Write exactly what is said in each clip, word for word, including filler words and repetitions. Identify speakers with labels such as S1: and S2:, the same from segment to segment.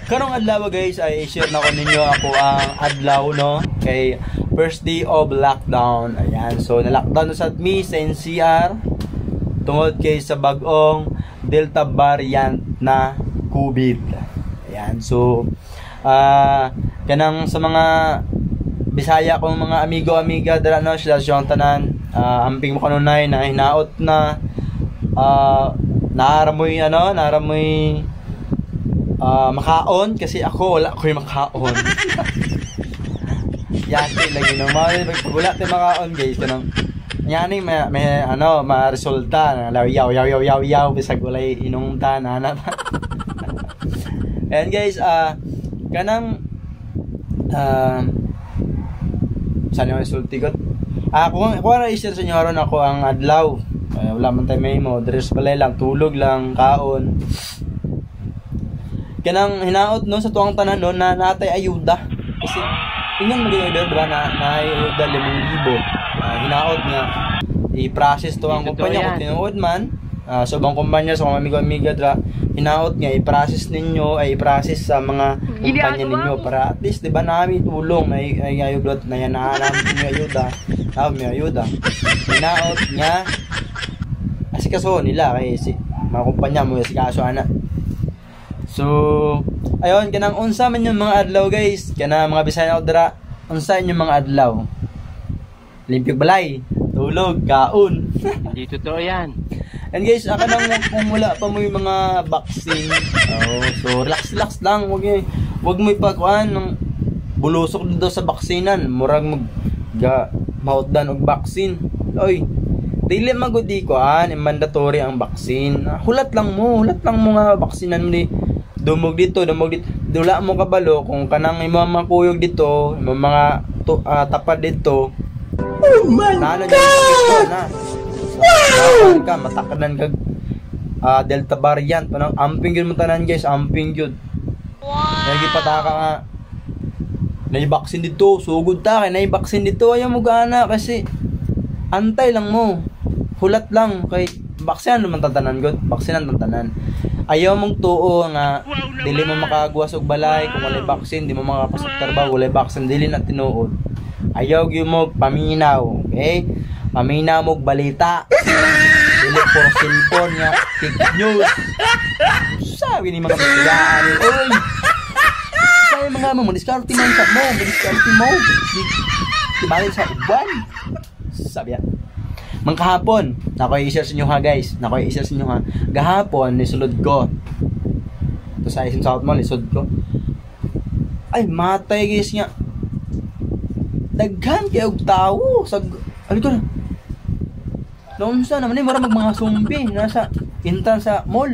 S1: Karong adlaw guys ay i-share na ko ninyo ako ang adlaw no kay first day of lockdown. Ayan, so na-lockdown na sa mi sa N C R tungod kay sa bag-ong Delta variant na COVID. Ayan, so ah uh, kanang sa mga Bisaya kong mga amigo-amiga dara no sila siyang tanan uh, amping mo kanunay na hinaot na uh, naaramoy ano naaramoy uh, makaon kasi ako wala ko yung makaon. Yati lagi no mga wala tayo makaon guys kanang yani may, may ano ma-resulta na yaw yaw yaw yaw yaw bisag walay inong tanan. And guys uh, kanang uh, sana yung sultigot. Ah, kung kung ano i-share sa inyo ron ako ang adlaw. Ay, wala man tayo may mo. Dress pala lang, tulog lang, kaon. Kanang hinaot no sa tuwang tanan no na natay ayuda. Kasi tingnan mo gyud diba na naayuda limang libo. Uh, hinaot nga i-process to ang kumpanya kung tinuod man. Uh, so bang kumpanya sa mga amigo-amiga dra hinaot nga i-process ninyo ay i-process sa mga kumpanya ninyo para at least diba namin tulong may ay ayuda na yan na namin may ayuda ah may ayuda hinaot nga kasi kaso nila kay si mga kumpanya mo si kaso ana. So ayon kanang unsa man yung mga adlaw guys kana mga Bisaya dra unsa inyong mga adlaw limpyog balay tulog kaon.
S2: Hindi totoo yan.
S1: And guys, aka nang kung wala pa mo yung mga vaccine. Oh, so relax relax lang, wag mo wag mo ipakuan ng bulusok dito sa baksinan. Murag mag ga mautdan og vaccine. Oy, dili magudi ko an mandatory ang vaccine. Hulat lang mo, hulat lang mo nga vaksinan mo di. Dumog dito, dumog dito. Dula mo kabalo kung kanang imong mga kuyog dito, imong mga to, uh, tapad dito. Oh my God! Na. Wow! Ka matakadan kag uh, Delta variant panang amping gyud mo tanan guys, amping gyud. Wow. Lagi pataka nga. Nay vaccine dito, sugod ta kay nay vaccine dito ayaw mo gana kasi antay lang mo. Hulat lang kay vaccine naman tatanan gud, vaccine ang tatanan. Ayaw mong tuo nga dili mo makagawas og balay kung walay vaccine, di mo makapasok trabaho, walay vaccine dili na tinuod. Ayaw gyud mo paminaw, okay? Paminaw mo balita. Dili for cellphone nga fake news. Sabi ni mga biglaan, oy. Say mga mo, diskarte man sa mo, diskarte mo. Di bali sa uban. Sabi ya. Mang kahapon, nako i-share sa inyo ha guys. Nako i-share sa inyo ha. Gahapon ni sulod ko. To sa isin south mo ni sulod ko. Ay matay guys nga. Daghan kay og tawo sa ano to na. Noon sa naman eh, marang mga zombie nasa intan sa mall.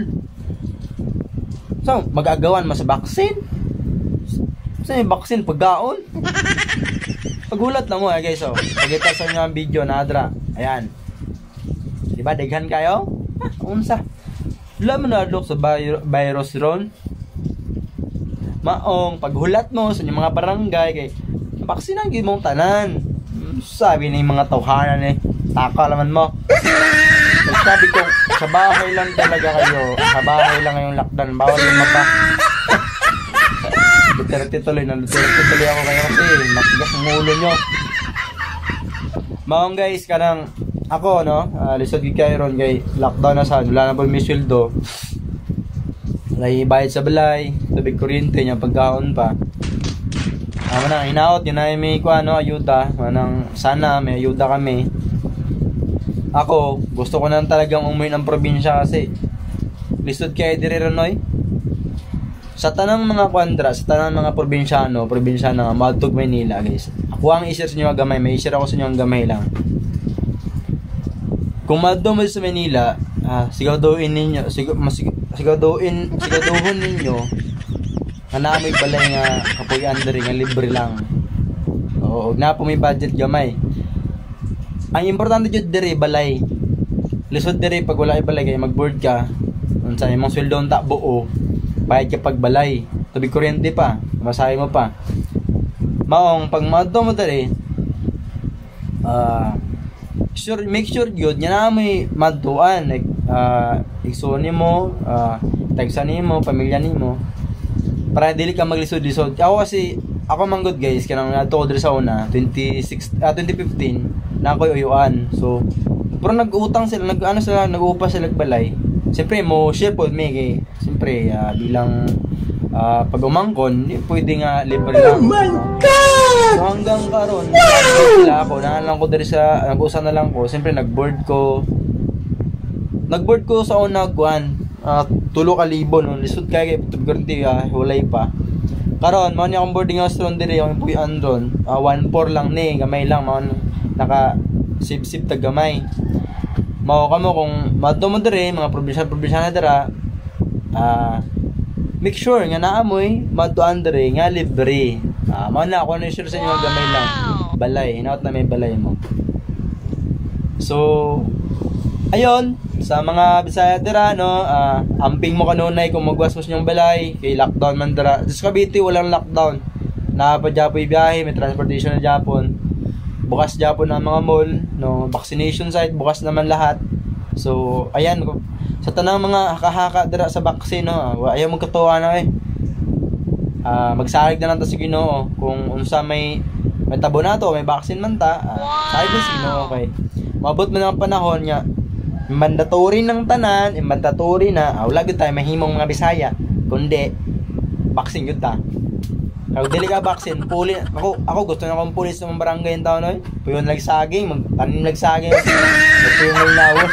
S1: So, mag-agawan mo sa vaccine? Sa yung vaccine, pagkaon? Pagulat na mo eh guys, oh. Pagkita sa inyo ang video na adra. Ayan. Diba, daghan kayo? Ah, unsa? Wala mo na look sa virus ron. Maong, paghulat mo sa inyong mga barangay, kay vaccine ang gimong tanan. Sabi na yung mga tawhanan eh. Taka naman mo. So, sabi ko, sa bahay lang talaga kayo. Sa bahay lang ngayong lockdown. Bawal lumabas. Duterte tuloy na Duterte tuloy ako kayo kasi matigas ang ulo nyo. Maong guys, kanang ako no, uh, lisod gid kayo ron kay lockdown na sa wala na po may sweldo. Lay bayad sa balay, tubig kuryente nya pagkaon pa. Amo na hinaot yun na may kuha no ayuda, manang sana may ayuda kami. Ako, gusto ko na talagang umuwi ng probinsya kasi lisod kay dire Ranoy. Sa tanang mga kwandra, sa tanang mga probinsyano, probinsyano nga madtog Maynila, guys. Ako ang i-share sa inyo gamay, may i-share ako sa inyo ang gamay lang. Kung madto mo sa Maynila, ah, siguraduhin ninyo, sig siguraduhin, siguraduhin ninyo na may balay nga kapoy andre nga libre lang. Oo, na po may budget gamay. Ang importante jud dire balay. Lisod dire pag wala ay balay kay mag-board ka. Unsa imong sweldo ta buo. Bayad ka pag balay. Tubig kuryente pa, masahe mo pa. Maong pag madto mo dire ah uh, sure make sure gyud nya na may madtuan like uh, igsoon nimo, uh, tagsa nimo, pamilya nimo. para dili ka maglisod-lisod. Ako kasi ako manggod guys kanang adto ko diri sa una twenty-six ah, twenty fifteen na ako uyuan. So pero nag-utang sila, nag ano sila, nag-upa sila balay. Siyempre mo share pod me kay siyempre uh, bilang uh, pag umangkon, di pwede nga libre lang. Oh my god. So hanggang karon sila ako, naalang ko diri sa nag-usa na lang ko, siyempre nag-board ko. Nag-board ko sa una kuan, uh, tulo ka libo no, lisod kay kay guarantee uh, walay pa. Karon mao ni akong boarding house ron diri yung puy-an ron, uh, one four lang ni, gamay lang mao naka sip-sip tag gamay. Mao kamo kung madto mo diri mga probinsya-probinsya na dira, ah uh, make sure nga naamoy madtuan diri nga libre. Ah uh, mao na ako na sure sa inyo gamay lang. Balay, hinaut na may balay mo. So ayon sa mga Bisaya dira no, uh, amping mo kanunay kung magwaswas nyong balay kay lockdown man dira. Sa Cavite walang lockdown. Na pa Japoy biyahe, may transportation na Japon. Bukas Japon ang mga mall, no, vaccination site bukas naman lahat. So ayan sa tanang mga haka-haka dira sa vaccine no, ayaw magkatuwa na eh. Uh, magsalig na lang ta sa Ginoo kung unsa may may tabo na to, may vaccine man ta. Uh, salig na sa Ginoo okay. Mabot man ang panahon nga mandatory ng tanan, eh, mandatory na, ah, wala gyud tayo mahimong mga Bisaya, kundi vaccine gyud ta. Kung dili ka vaccine, puli ako ako gusto na akong pulis ng barangay yung taon oy. Puyon lag saging, magtanim lag saging. Puyon lag nawos.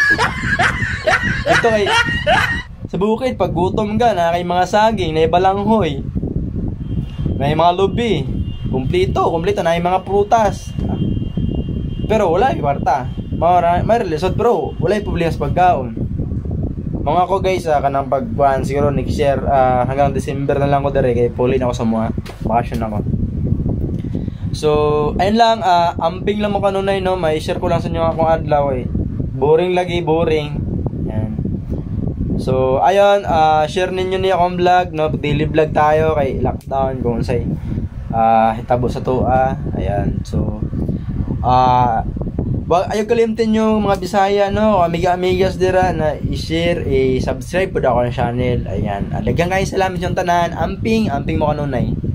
S1: Ito kay sa bukid pag gutom ka na kay mga saging, na balanghoy. May mga lubi, kumplito, kumplito na yung mga prutas. Pero wala yung kwarta. Mara, may relisod bro, wala yung problema sa pagkaon. Mga ko guys, ah, kanang pagkuhan siguro next year uh, hanggang December na lang ko dere kay pulin ako sa mga bakasyon ako. So, ayun lang, uh, amping lang mo kanunay no, may share ko lang sa inyo akong adlaw eh. Boring lagi, boring. Yan. So, ayun, uh, share ninyo niya akong vlog no, daily vlog tayo kay lockdown kung say uh, hitabo sa tuwa. Ayan. So, ah uh, wag ayo kalimtin yung mga Bisaya no, amiga-amigas dira na i-share, i-subscribe pud ako ng channel. Ayan. Daghang kayo salamat yung tanan. Amping, amping mo kanunay.